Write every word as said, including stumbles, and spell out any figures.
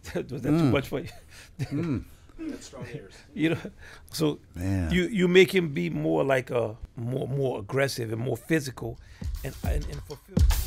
Was that mm. too much for you? mm. That's strong ears. You know, so Man. you you make him be more like a more more aggressive and more physical, and and, and fulfill.